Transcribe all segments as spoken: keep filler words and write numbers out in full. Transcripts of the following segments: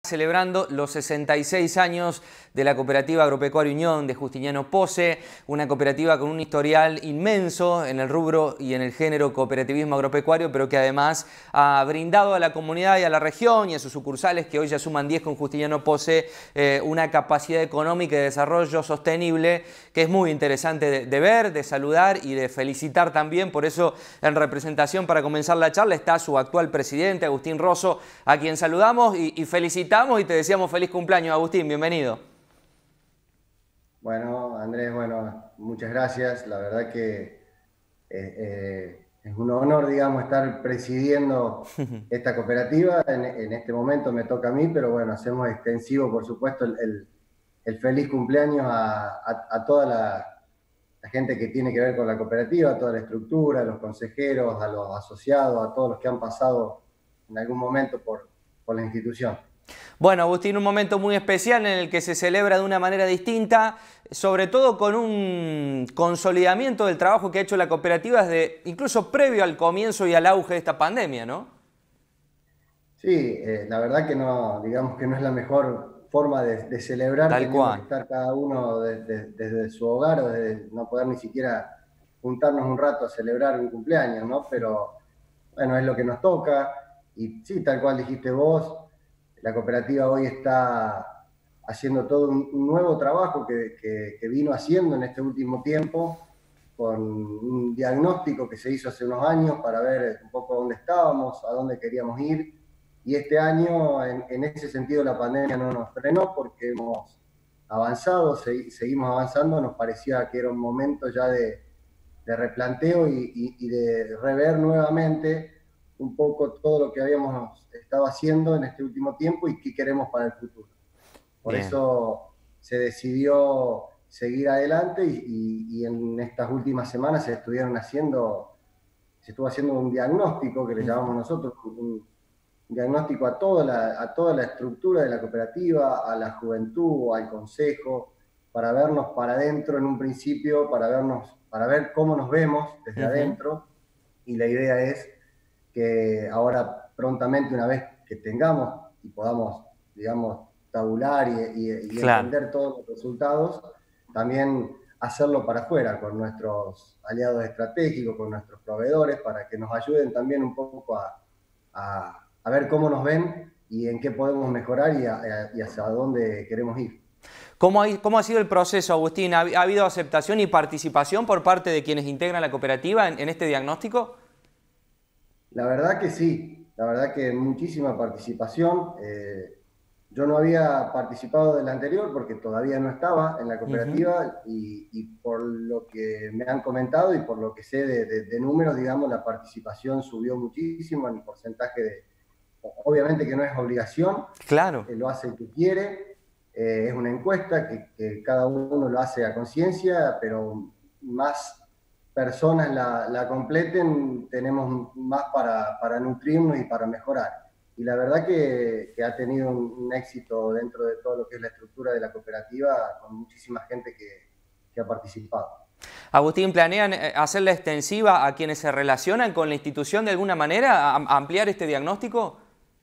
Celebrando los sesenta y seis años de la Cooperativa Agropecuaria Unión de Justiniano Posse, una cooperativa con un historial inmenso en el rubro y en el género cooperativismo agropecuario, pero que además ha brindado a la comunidad y a la región y a sus sucursales, que hoy ya suman diez con Justiniano Posse, eh, una capacidad económica y de desarrollo sostenible que es muy interesante de, de ver, de saludar y de felicitar también. Por eso, en representación, para comenzar la charla, está su actual presidente, Agustín Rosso, a quien saludamos y, y felicitamos. Y te deseamos feliz cumpleaños, Agustín, bienvenido. Bueno, Andrés, bueno, muchas gracias. La verdad que eh, eh, es un honor, digamos, estar presidiendo esta cooperativa. En, en este momento me toca a mí, pero bueno, hacemos extensivo, por supuesto, el, el, el feliz cumpleaños a, a, a toda la, la gente que tiene que ver con la cooperativa, a toda la estructura, a los consejeros, a los asociados, a todos los que han pasado en algún momento por, por la institución. Bueno, Agustín, un momento muy especial en el que se celebra de una manera distinta, sobre todo con un consolidamiento del trabajo que ha hecho la cooperativa desde incluso previo al comienzo y al auge de esta pandemia, ¿no? Sí, eh, la verdad que no, digamos que no es la mejor forma de, de celebrar, Tal teniendo cual. que estar cada uno desde de, de, de su hogar o de no poder ni siquiera juntarnos un rato a celebrar un cumpleaños, ¿no? Pero bueno, es lo que nos toca y sí, tal cual dijiste vos, la cooperativa hoy está haciendo todo un, un nuevo trabajo que, que, que vino haciendo en este último tiempo, con un diagnóstico que se hizo hace unos años para ver un poco dónde estábamos, a dónde queríamos ir. Y este año, en, en ese sentido, la pandemia no nos frenó porque hemos avanzado, se, seguimos avanzando. Nos parecía que era un momento ya de, de replanteo y, y, y de rever nuevamente un poco todo lo que habíamos estado haciendo en este último tiempo y qué queremos para el futuro. Por Bien. eso se decidió seguir adelante y, y, y en estas últimas semanas se estuvieron haciendo, se estuvo haciendo un diagnóstico que le llamamos nosotros, un diagnóstico a toda la, a toda la estructura de la cooperativa, a la juventud, al consejo, para vernos para adentro en un principio, para vernos, para ver cómo nos vemos desde Uh-huh. adentro, y la idea es que ahora prontamente, una vez que tengamos y podamos, digamos, tabular y, y, y Claro. entender todos los resultados, también hacerlo para afuera, con nuestros aliados estratégicos, con nuestros proveedores, para que nos ayuden también un poco a, a, a ver cómo nos ven y en qué podemos mejorar y, a, y hacia dónde queremos ir. ¿Cómo ha, ¿Cómo ha sido el proceso, Agustín? ¿Ha, ¿Ha habido aceptación y participación por parte de quienes integran la cooperativa en, en este diagnóstico? La verdad que sí, la verdad que muchísima participación. Eh, yo no había participado del anterior porque todavía no estaba en la cooperativa. Uh-huh. y, y por lo que me han comentado y por lo que sé de, de, de números, digamos, la participación subió muchísimo en el porcentaje de... Obviamente que no es obligación, claro. eh, lo hace el que quiere, eh, es una encuesta que, que cada uno lo hace a conciencia, pero más personas la, la completen, tenemos más para, para nutrirnos y para mejorar. Y la verdad que, que ha tenido un, un éxito dentro de todo lo que es la estructura de la cooperativa, con muchísima gente que, que ha participado. Agustín, ¿planean hacerla extensiva a quienes se relacionan con la institución de alguna manera, a ampliar este diagnóstico?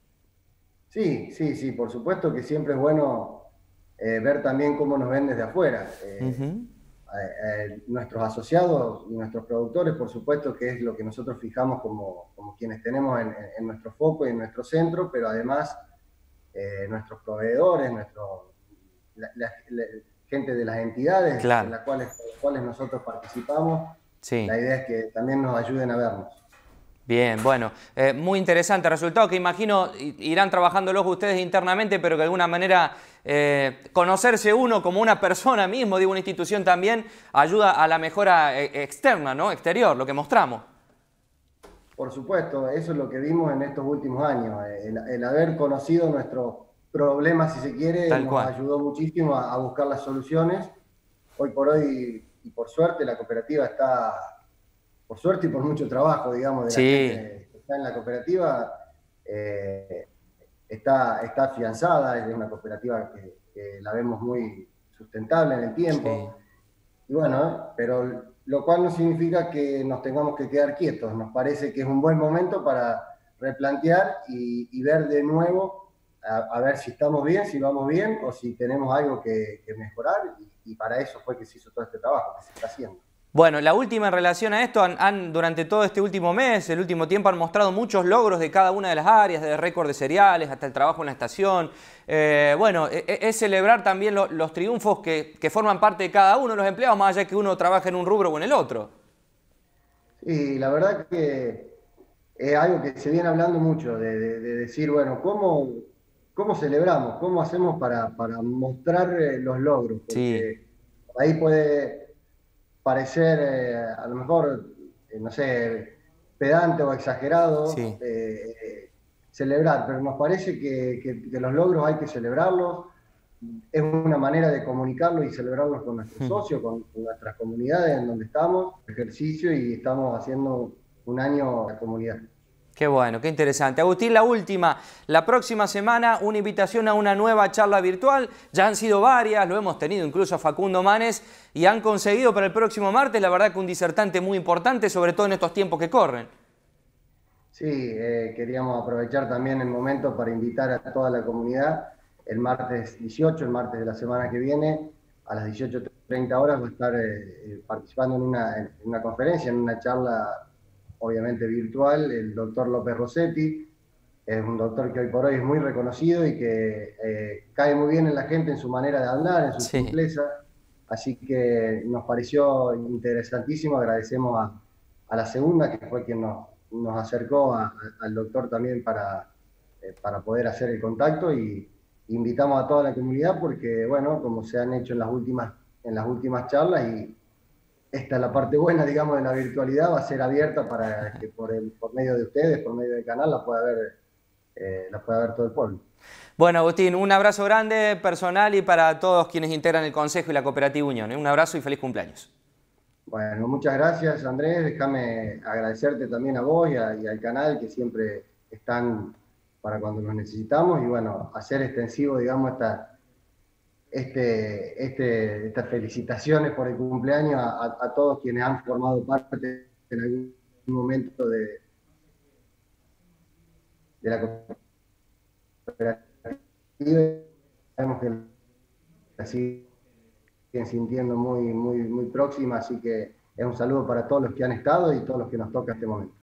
Sí, sí, sí, por supuesto que siempre es bueno eh, ver también cómo nos ven desde afuera. Eh, uh-huh. Eh, nuestros asociados y nuestros productores, por supuesto que es lo que nosotros fijamos como, como quienes tenemos en, en nuestro foco y en nuestro centro, pero además eh, nuestros proveedores, nuestro, la, la, la gente de las entidades claro. en las cuales, en las cuales nosotros participamos, sí. La idea es que también nos ayuden a vernos. Bien, bueno, eh, muy interesante resultado que imagino irán trabajándolos ustedes internamente, pero que de alguna manera eh, conocerse uno como una persona mismo, digo, una institución también, ayuda a la mejora externa, ¿no? Exterior, lo que mostramos. Por supuesto, eso es lo que vimos en estos últimos años, el, el haber conocido nuestros problemas, si se quiere, Tal nos cual. ayudó muchísimo a, a buscar las soluciones. Hoy por hoy, y por suerte, la cooperativa está... por suerte y por mucho trabajo, digamos, de sí. la gente que está en la cooperativa, eh, está, está afianzada, es una cooperativa que, que la vemos muy sustentable en el tiempo, sí. y bueno, pero lo cual no significa que nos tengamos que quedar quietos, nos parece que es un buen momento para replantear y, y ver de nuevo a, a ver si estamos bien, si vamos bien o si tenemos algo que, que mejorar y, y para eso fue que se hizo todo este trabajo que se está haciendo. Bueno, la última en relación a esto, han, han, durante todo este último mes, el último tiempo, han mostrado muchos logros de cada una de las áreas, de récord de cereales hasta el trabajo en la estación. Eh, bueno, es, es celebrar también lo, los triunfos que, que forman parte de cada uno de los empleados, más allá que uno trabaje en un rubro o en el otro. Y la verdad que es algo que se viene hablando mucho, de, de, de decir, bueno, ¿cómo, cómo celebramos? ¿Cómo hacemos para, para mostrar eh, los logros? Sí, Porque ahí puede parecer eh, a lo mejor, eh, no sé, pedante o exagerado sí. eh, eh, celebrar, pero nos parece que, que, que, los logros hay que celebrarlos, es una manera de comunicarlos y celebrarlos con nuestros socios, con, con nuestras comunidades en donde estamos, ejercicio y estamos haciendo un año a la comunidad. Qué bueno, qué interesante. Agustín, la última. La próxima semana una invitación a una nueva charla virtual. Ya han sido varias, lo hemos tenido incluso a Facundo Manes y han conseguido para el próximo martes, la verdad que un disertante muy importante, sobre todo en estos tiempos que corren. Sí, eh, queríamos aprovechar también el momento para invitar a toda la comunidad. El martes dieciocho, el martes de la semana que viene, a las dieciocho treinta horas va a estar eh, participando en una, en una conferencia, en una charla obviamente virtual, el doctor López Rossetti. Es un doctor que hoy por hoy es muy reconocido y que eh, cae muy bien en la gente en su manera de hablar, en su Sí. simpleza. Así que nos pareció interesantísimo. Agradecemos a, a la segunda, que fue quien nos, nos acercó a, a, al doctor también para, eh, para poder hacer el contacto. Y invitamos a toda la comunidad porque, bueno, como se han hecho en las últimas, en las últimas charlas, y esta es la parte buena, digamos, de la virtualidad, va a ser abierta para que por, el, por medio de ustedes, por medio del canal, la pueda ver, eh, la pueda ver todo el pueblo. Bueno, Agustín, un abrazo grande, personal y para todos quienes integran el Consejo y la Cooperativa Unión. Un abrazo y feliz cumpleaños. Bueno, muchas gracias, Andrés. Déjame agradecerte también a vos y, a, y al canal, que siempre están para cuando nos necesitamos, y bueno, hacer extensivo, digamos, esta, Este, este, estas felicitaciones por el cumpleaños a, a, a todos quienes han formado parte en algún momento de, de la cooperativa. Sabemos que la siguen sintiendo muy, muy, muy próxima, así que es un saludo para todos los que han estado y todos los que nos toca este momento.